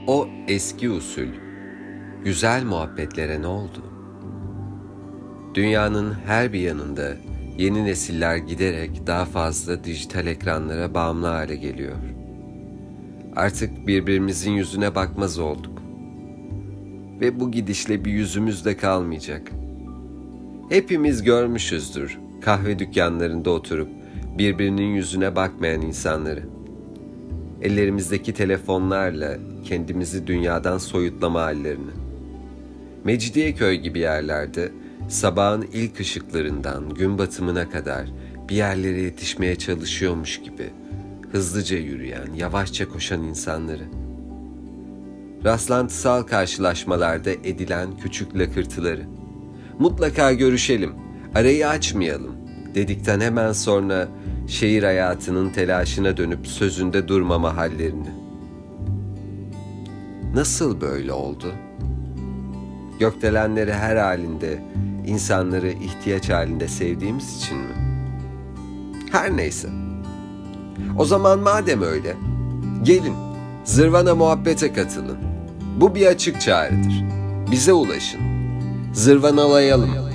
O eski usul, güzel muhabbetlere ne oldu? Dünyanın her bir yanında yeni nesiller giderek daha fazla dijital ekranlara bağımlı hale geliyor. Artık birbirimizin yüzüne bakmaz olduk. Ve bu gidişle bir yüzümüz de kalmayacak. Hepimiz görmüşüzdür kahve dükkanlarında oturup birbirinin yüzüne bakmayan insanları. Ellerimizdeki telefonlarla kendimizi dünyadan soyutlama hallerini. Mecidiyeköy gibi yerlerde sabahın ilk ışıklarından gün batımına kadar bir yerlere yetişmeye çalışıyormuş gibi hızlıca yürüyen, yavaşça koşan insanları. Rastlantısal karşılaşmalarda edilen küçük lakırtıları. Mutlaka görüşelim, arayı açmayalım dedikten hemen sonra şehir hayatının telaşına dönüp sözünde durmama hallerini. Nasıl böyle oldu? Gökdelenleri her halinde, insanları ihtiyaç halinde sevdiğimiz için mi? Her neyse. O zaman madem öyle, gelin Zırvana muhabbete katılın. Bu bir açık çağrıdır. Bize ulaşın. Zırvanalayalım.